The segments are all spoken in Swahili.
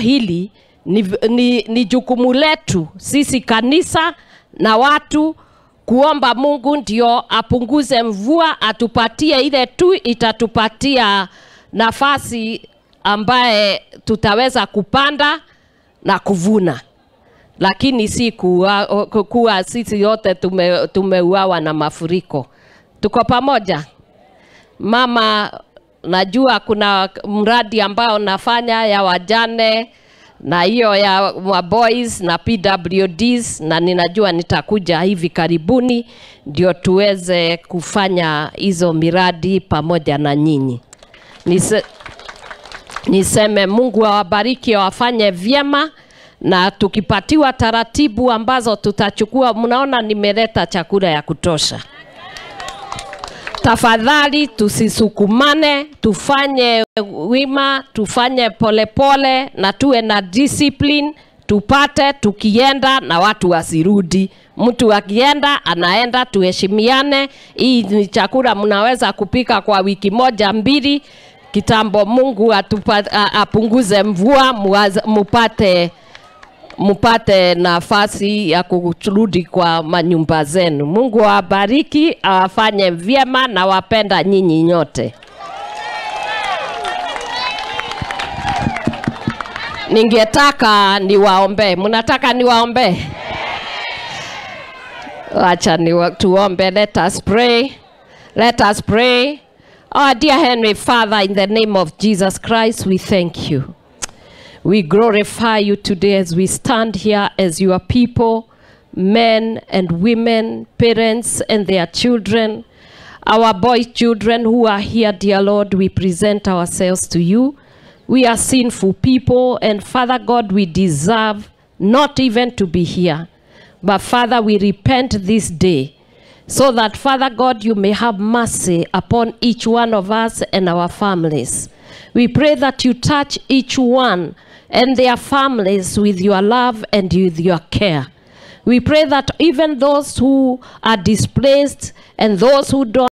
hili ni jukumu letu sisi kanisa na watu kuomba Mungu ndio apunguze mvua, atupatie ile tu itatupatia nafasi ambaye tutaweza kupanda na kuvuna. Lakini si kuwa sisi yote tumeuawa na mafuriko. Tuko pamoja? Mama, najua kuna mradi ambao nafanya ya wajane na hiyo ya boys na PWDs, na ninajua nitakuja hivi karibuni ndio tuweze kufanya hizo miradi pamoja na nyinyi. Niseme Mungu awabariki, awafanye vyema, na tukipatiwa taratibu ambazo tutachukua. Mnaona nimeleta chakula ya kutosha. Tafadhali tusisukumane, tufanye wima, tufanye polepole na tuwe na discipline, tupate tukienda na watu wasirudi. Mtu akienda anaenda, tuheshimiane. Hii ni chakula mnaweza kupika kwa wiki moja mbili. Kitambo Mungu apunguze mvua, mupate nafasi ya kurudi kwa manyumba zenu. Mungu awabariki, awafanye vyema, na wapenda nyinyi nyote. Ningetaka niwaombe. Mnataka niwaombe? Acha tuombe. Let us pray. Let us pray. Our dear Heavenly Father, in the name of Jesus Christ, we thank you. We glorify you today as we stand here as your people, men and women, parents and their children. Our boy children who are here, dear Lord, we present ourselves to you. We are sinful people, and Father God, we deserve not even to be here. But Father, we repent this day, so that Father God, you may have mercy upon each one of us and our families. We pray that you touch each one and their families with your love and with your care. We pray that even those who are displaced and those who don't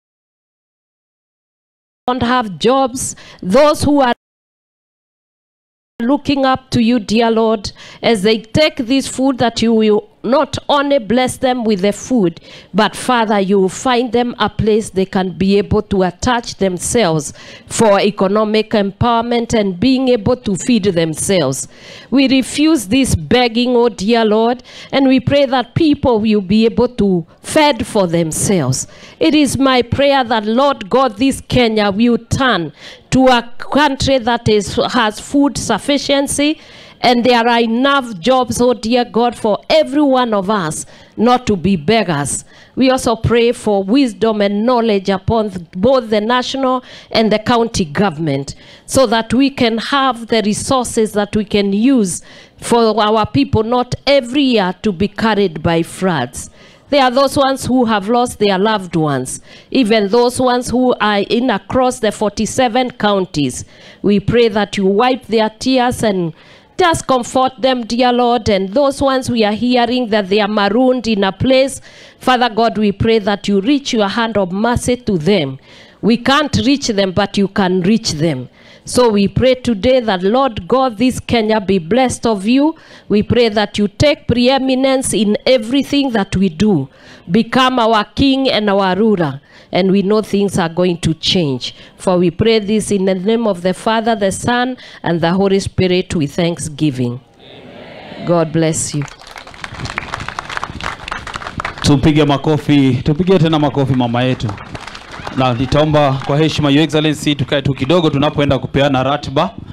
have jobs, those who are looking up to you, dear Lord, as they take this food, that you will not only bless them with the food, but Father, you will find them a place they can be able to attach themselves for economic empowerment and being able to feed themselves. We refuse this begging, oh dear Lord, and we pray that people will be able to fend for themselves. It is my prayer that, Lord God, this Kenya will turn to a country that has food sufficiency, and there are enough jobs, oh dear God, for every one of us not to be beggars. We also pray for wisdom and knowledge upon both the national and the county government, so that we can have the resources that we can use for our people, not every year to be carried by floods. There are those ones who have lost their loved ones, even those ones who are in across the 47 counties. We pray that you wipe their tears and just comfort them, dear Lord. And those ones we are hearing that they are marooned in a place, Father God, we pray that you reach your hand of mercy to them. We can't reach them, but you can reach them. So we pray today that, Lord God, this Kenya be blessed of you. We pray that you take preeminence in everything that we do. Become our king and our ruler. And we know things are going to change. For we pray this in the name of the Father, the Son, and the Holy Spirit with thanksgiving. Amen. God bless you. Tupige makofi, tupige tena makofi mama yetu. Na nitaomba kwa heshima Your Excellency tukae tu kidogo tunapoenda kupeana ratiba.